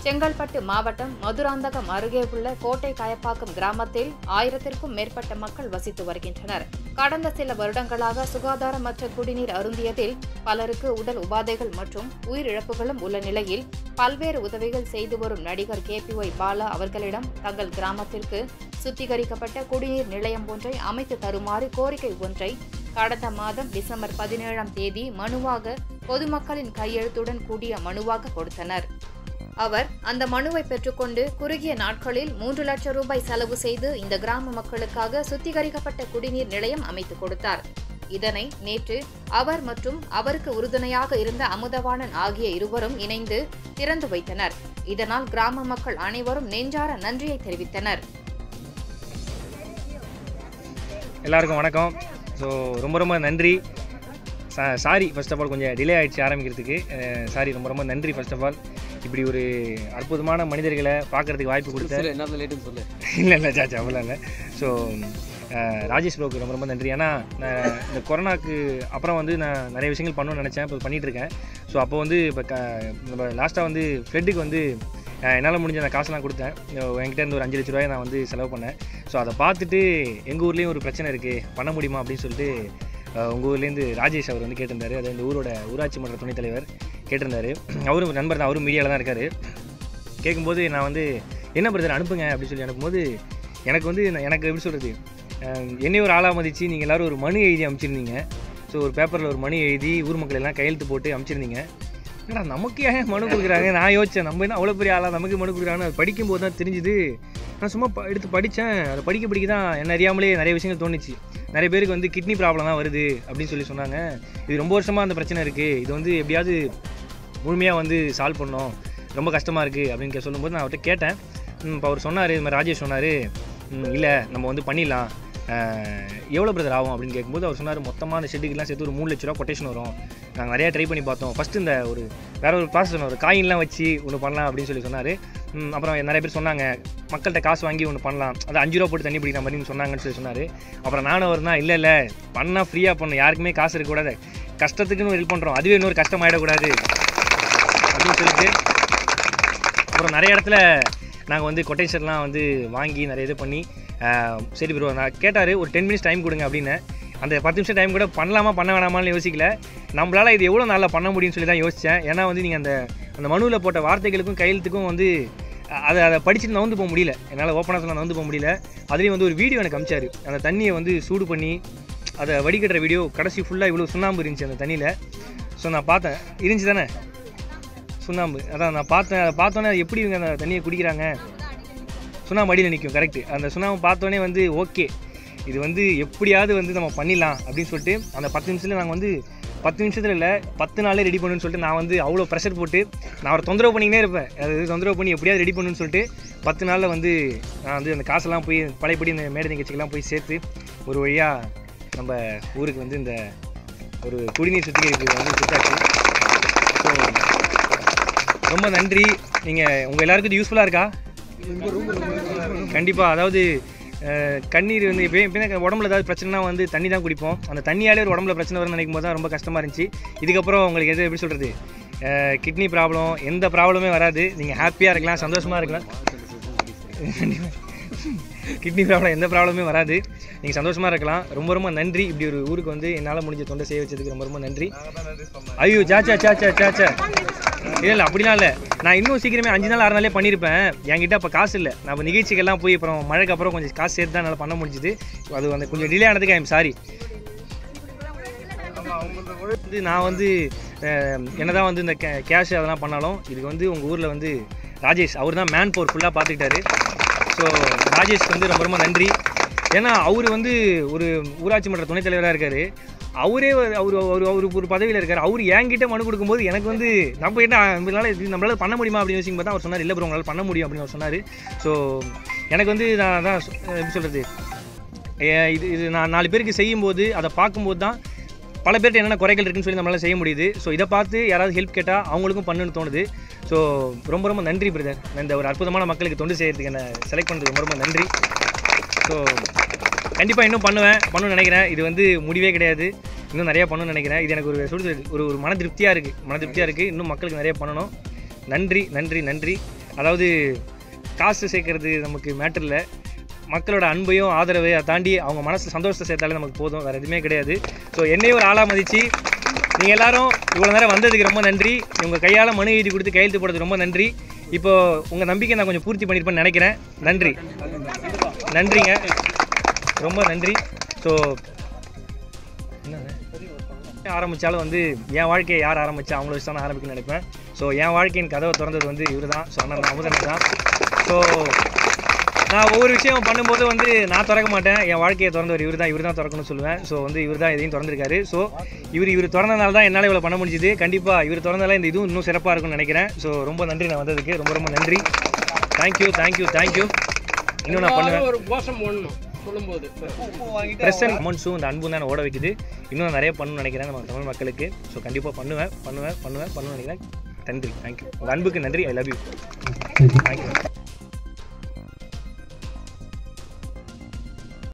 செங்கல்பட்டு மாவட்டம் மதுராந்தகம் அருகே உள்ள கோட்டை காயப்பாக்கம் கிராமத்தில் 1000க்கும் மேற்பட்ட மக்கள் வசித்து வருகின்றனர். கடந்த சில வருடங்களாக சுகாதாரமற்ற குடிநீர் அருந்தியதில் பலருக்கு உடல் உபாதைகள் மற்றும் உயிரிழப்புகளும் உள்ள நிலையில் பல்வேறு உதவிகள் செய்து வரும் நடிகர் KPY பாலா அவர்களிடம் தங்கள் கிராமத்திற்கு சுத்திகரிக்கப்பட்ட குடிநீர் நிலையம் ஒன்றை அமைத்து தருமாறு கோரிக்கை ஒன்றை கடந்த மாதம் டிசம்பர் 17ஆம் தேதி மனுவாக பொதுமக்களின் கையெழுத்துடன் கூடிய மனுவாக கொடுத்தனர். அவர் அந்த மனுவை பெற்றுக்கொண்டு குறுகிய நாட்களில் 3 லட்சம் ரூபாய் செலவு செய்து இந்த கிராம மக்களுக்காக சுத்திகரிக்கப்பட்ட குடிநீர் நிலையம் அமைத்துக் கொடுத்தார். இதனை நேற்று அவர் மற்றும் அவருக்கு உறுதுணையாக இருந்த அமுதவாணன் ஆகிய இருவரும் இணைந்து திறந்து வைத்தனர். இதனால் கிராம மக்கள் அனைவரும் நெஞ்சார நன்றியை தெரிவித்தனர். எல்லாருக்கும் வணக்கம். ஸோ ரொம்ப நன்றி. சாரி ஃபர்ஸ்ட் ஆஃப் ஆல் கொஞ்சம் டிலே ஆகிடுச்சு ஆரம்பிக்கிறதுக்கு. சாரி, ரொம்ப நன்றி. ஃபர்ஸ்ட் ஆஃப் ஆல் இப்படி ஒரு அற்புதமான மனிதர்களை பார்க்குறதுக்கு வாய்ப்பு கொடுத்தேன். என்ன லேட்டுன்னு சொல்லு. இல்லை சாச்சா அவ்வளோ இல்லை. ஸோ ராஜேஷ் ப்ரோக்கு ரொம்ப நன்றி. ஏன்னா நான் இந்த கொரோனாக்கு அப்புறம் வந்து நான் நிறைய விஷயங்கள் பண்ணணும்னு நினச்சேன், இப்போ பண்ணிகிட்ருக்கேன். ஸோ அப்போ வந்து இப்போ நம்ம லாஸ்ட்டாக வந்து ஃப்ளட்டுக்கு வந்து என்னால் முடிஞ்ச அந்த காசெல்லாம் கொடுத்தேன். என்கிட்ட இருந்து ஒரு 5 லட்ச ரூபாயை நான் வந்து செலவு பண்ணேன். ஸோ அதை பார்த்துட்டு எங்கள் ஊர்லேயும் ஒரு பிரச்சனை இருக்குது, பண்ண முடியுமா அப்படின்னு சொல்லிட்டு உங்கள் ஊர்லேருந்து ராஜேஷ் அவர் வந்து கேட்டிருந்தார். அது இந்த ஊரோட ஊராட்சி மன்ற துணைத் தலைவர் கேட்டிருந்தார். அவரும் நண்பர் தான், அவரும் மீடியாவில் தான் இருக்கார். கேட்கும்போது நான் வந்து என்ன பிரதர் அனுப்புங்க அப்படின்னு சொல்லி அனுப்பும்போது எனக்கு வந்து எனக்கு எப்படி சொல்கிறது, என்னையும் ஒரு ஆளாக மதித்து நீங்கள் எல்லோரும் ஒரு மனு எழுதி அனுப்பிச்சிருந்தீங்க. ஸோ ஒரு பேப்பரில் ஒரு மனு எழுதி ஊர் மக்கள் எல்லாம் கையெழுத்து போட்டு அனுப்பிச்சிருந்தீங்க. ஏன்னா நமக்கு ஏன் மனு கொடுக்குறாங்க, நான் யோசித்தேன் நம்ம என்ன அவ்வளோ பெரிய ஆளாக நமக்கு மனு கொடுக்குறாங்கன்னு. அது படிக்கும்போது தான் தெரிஞ்சுது. நான் சும்மா எடுத்து படித்தேன். அதை படிக்க தான் என்ன அறியாமலே நிறைய விஷயங்கள் தோணுச்சு. நிறைய பேருக்கு வந்து கிட்னி ப்ராப்ளம் தான் வருது அப்படின்னு சொல்லி சொன்னாங்க. இது ரொம்ப வருஷமாக அந்த பிரச்சனை இருக்குது, இது வந்து எப்படியாவது முழுமையாக வந்து சால்வ் பண்ணோம், ரொம்ப கஷ்டமாக இருக்குது அப்படின்னு சொல்லும்போது நான் அவர்கிட்ட கேட்டேன். இப்போ அவர் சொன்னார், இது மாதிரி ராஜேஷ் சொன்னார், இல்லை நம்ம வந்து பண்ணிடலாம், எவ்வளோ பிரதர் ஆகும் அப்படின்னு கேட்கும்போது அவர் சொன்னார், மொத்தமாக அந்த ஷெட்டுக்கெலாம் சேர்த்து ஒரு 3 லட்ச ரூபா கொட்டேஷன் வரும். நாங்கள் நிறையா ட்ரை பண்ணி பார்த்தோம். ஃபஸ்ட்டு இந்த ஒரு வேறு ஒரு ப்ராசஸ் ஒரு காயின்லாம் வச்சு ஒன்று பண்ணலாம் அப்படின்னு சொல்லி சொன்னார். அப்புறம் நிறைய பேர் சொன்னாங்க மக்கள்கிட்ட காசு வாங்கி ஒன்று பண்ணலாம், அது 5 ரூபா போட்டு தண்ணி பிடிக்கிற மாதிரி சொன்னாங்கன்னு சொல்லி சொன்னார். அப்புறம் நானும் அவர் தான் இல்லை பண்ணால் ஃப்ரீயாக பண்ணணும், யாருக்குமே காசு இருக்கக்கூடாது, கஷ்டத்துக்குன்னு ஹெல்ப் பண்ணுறோம், அதுவே இன்னொரு கஷ்டம் ஆகிடக்கூடாது அப்படின்னு சொல்லிட்டு அப்புறம் நிறைய இடத்துல நாங்கள் வந்து கொட்டேஷன்லாம் வந்து வாங்கி நிறைய இது பண்ணி சரி ப்ரோ நான் கேட்டார், ஒரு 10 மினிட்ஸ் டைம் கொடுங்க அப்படின்னு. அந்த 10 நிமிஷம் டைம் கூட பண்ணலாமா பண்ண வேணாமான்னு யோசிக்கல, நம்மளால் இது எவ்வளோ நல்லா பண்ண முடியும்னு சொல்லி தான் யோசித்தேன். ஏன்னா வந்து நீங்கள் அந்த மனுவில் போட்ட வார்த்தைகளுக்கும் கையெழுத்துக்கும் வந்து அதை படிச்சுட்டு நவுந்து போக முடியல, என்னால் ஓப்பனாக சொல்ல நவுந்து போக முடியல. அதுலேயும் வந்து ஒரு வீடியோ எனக்கு அனுப்பிச்சார், அந்த தண்ணியை வந்து சூடு பண்ணி அதை வடிகட்டுற வீடியோ. கடைசி ஃபுல்லாக இவ்வளோ சுண்ணாம்பு இருந்துச்சு அந்த தண்ணியில். ஸோ நான் பார்த்தேன், இருந்துச்சு தானே சுண்ணாம்பு, அதான் நான் பார்த்தேன். அதை பார்த்தோன்னே எப்படி இவங்க அந்த தண்ணியை குடிக்கிறாங்க, சுண்ணாம்பு அடியில் நிற்கும் கரெக்டு. அந்த சுண்ணாம்பு பார்த்தோன்னே வந்து ஓகே இது வந்து எப்படியாவது வந்து நம்ம பண்ணிடலாம் அப்படின்னு சொல்லிட்டு அந்த 10 நிமிஷத்தில் நாங்கள் வந்து 10 நிமிஷத்தில் இல்லை 10 நாளே ரெடி பண்ணுன்னு சொல்லிட்டு நான் வந்து அவ்வளோ ப்ரெஷர் போட்டு நான் அவரை தொந்தரவு பண்ணிக்கினே இருப்பேன். அது தொந்தரவு பண்ணி எப்படியாவது ரெடி பண்ணுன்னு சொல்லிட்டு 10 நாளில் வந்து நான் வந்து அந்த காசெல்லாம் போய் பழையபடி இந்த மேடை நிகழ்ச்சிக்கெல்லாம் போய் சேர்த்து ஒரு வழியாக நம்ம ஊருக்கு வந்து இந்த ஒரு குடிநீர் சுத்திகரிப்பு வந்து கொடுத்தாச்சு. ஸோ ரொம்ப நன்றி. நீங்கள் உங்கள் எல்லாருக்கும் இது யூஸ்ஃபுல்லாக இருக்கா? கண்டிப்பாக. அதாவது கண்ணீர் வந்து எப்போயுமே உடம்புல ஏதாவது பிரச்சனைனா வந்து தண்ணி தான் குடிப்போம். அந்த தண்ணியாலே ஒரு உடம்புல பிரச்சனை வரும்னு நினைக்கும் போது தான் ரொம்ப கஷ்டமாக இருந்துச்சு. இதுக்கப்புறம் உங்களுக்கு எது எப்படி சொல்கிறது, கிட்னி ப்ராப்ளம் எந்த ப்ராப்ளமே வராது, நீங்கள் ஹாப்பியாக இருக்கலாம், சந்தோஷமாக இருக்கலாம். கிட்னி ப்ராப்ளம் எந்த ப்ராப்ளமே வராது, நீங்கள் சந்தோஷமாக இருக்கலாம். ரொம்ப நன்றி. இப்படி ஒரு ஊருக்கு வந்து என்னால் முடிஞ்ச தொண்டை செய்ய வச்சதுக்கு ரொம்ப நன்றி. ஐயோ சாச்சா இல்லை அப்படிலாம் இல்லை, நான் இன்னும் சீக்கிரமே 5 நாள் 6 நாளே பண்ணியிருப்பேன். என்கிட்ட அப்போ காசு இல்லை. நான் இப்போ நிகழ்ச்சிகள்லாம் போய் அப்புறம் மழைக்கு அப்புறம் கொஞ்சம் காசு சேர்த்து தான் என்னால் பண்ண முடிஞ்சுது. அது வந்து கொஞ்சம் டிலே ஆனதுக்கு ஐம் சாரி. வந்து நான் வந்து என்னதான் வந்து இந்த கேஷ் அதெல்லாம் பண்ணாலும் இதுக்கு வந்து உங்கள் ஊரில் வந்து ராஜேஷ் அவர் தான் மேன் பவர் ஃபுல்லாக பார்த்துக்கிட்டாரு. ஸோ ராஜேஷ்க்கு வந்து ரொம்ப நன்றி. ஏன்னா அவர் வந்து ஒரு ஊராட்சி மன்ற துணைத் தலைவராக இருக்கார். அவரே அவர் ஒரு பதவியில் இருக்கார். அவர் என்கிட்ட மனு கொடுக்கும்போது எனக்கு வந்து நம்ம என்ன நம்மளால் பண்ண முடியுமா அப்படின்னு யோசிக்கும் போது அவர் சொன்னார், இல்லை ப்ரோ உங்களால் பண்ண முடியும் அப்படின்னு அவர் சொன்னார். ஸோ எனக்கு வந்து நான் தான் எப்படி சொல்கிறது, இது நான் 4 பேருக்கு செய்யும்போது அதை பார்க்கும்போது தான் பல பேர்கிட்ட என்னென்ன குறைகள் இருக்குன்னு சொல்லி நம்மளால் செய்ய முடியுது. ஸோ இதை பார்த்து யாராவது ஹெல்ப் கேட்டால் அவங்களுக்கும் பண்ணுன்னு தோணுது. ஸோ ரொம்ப நன்றி பிரதர். இந்த ஒரு அற்புதமான மக்களுக்கு தொண்டு செய்யறதுக்கு என்ன செலக்ட் பண்ணுறதுக்கு ரொம்ப நன்றி. ஸோ கண்டிப்பாக இன்னும் பண்ணணும்னு நினைக்கிறேன். இது வந்து முடிவே கிடையாது, இன்னும் நிறையா பண்ணணும்னு நினைக்கிறேன். இது எனக்கு ஒரு மன திருப்தியாக இருக்குது. இன்னும் மக்களுக்கு நிறைய பண்ணணும். நன்றி. அதாவது காசு சேர்க்கறது நமக்கு மேட்டர் இல்லை, மக்களோட அன்பையும் ஆதரவை அதை தாண்டி அவங்க மனசு சந்தோஷத்தை சேர்த்தாலே நமக்கு போதும், வேறு எதுவுமே கிடையாது. ஸோ என்னையும் ஒரு ஆளாக மதித்து நீங்கள் எல்லாரும் இவ்வளோ நேரம் வந்ததுக்கு ரொம்ப நன்றி. உங்கள் கையால் மனு எழுதி கொடுத்து கையெழுத்து போடுறதுக்கு ரொம்ப நன்றி. இப்போது உங்கள் நம்பிக்கை நான் கொஞ்சம் பூர்த்தி பண்ணியிருப்பேன்னு நினைக்கிறேன். நன்றிங்க, ரொம்ப நன்றி. ஸோ ஆரம்பித்தாலும் வந்து என் வாழ்க்கையை யார் ஆரம்பித்தா அவங்கள வச்சு தான் ஆரம்பிக்கணும்னு நினைப்பேன். ஸோ என் வாழ்க்கையின் கதவை திறந்தது வந்து இவர் தான். ஸோ அண்ணன் அமுதன் தான். ஸோ நான் ஒவ்வொரு விஷயம் பண்ணும்போது வந்து நான் திறக்க மாட்டேன், என் வாழ்க்கையை திறந்தவர் இவர் தான் திறக்கணும்னு சொல்லுவேன். ஸோ வந்து இவர் தான் எதையும் திறந்துருக்காரு. ஸோ இவர் திறந்தனால தான் என்னால் இவ்வளோ பண்ண முடிஞ்சுது. கண்டிப்பாக இவர் திறந்தால இந்த இதுவும் இன்னும் சிறப்பாக இருக்கும்னு நினைக்கிறேன். ஸோ ரொம்ப நன்றி நான் வந்ததுக்கு, ரொம்ப நன்றி. தேங்க்யூ. இன்னும் நான் பண்ணுவேன். ப்ரெசன்ட் அமௌண்ட்ஸும் இந்த அன்பும் தான் ஓட வைக்குது. இன்னும் நிறைய பண்ணணும்னு நினைக்கிறேன் நம்ம தமிழ் மக்களுக்கு. ஸோ கண்டிப்பாக பண்ணுவேன் நினைக்கிறேன். நன்றி, தேங்க்யூ. உங்கள் அன்புக்கு நன்றி. I love you. தேங்க்யூ.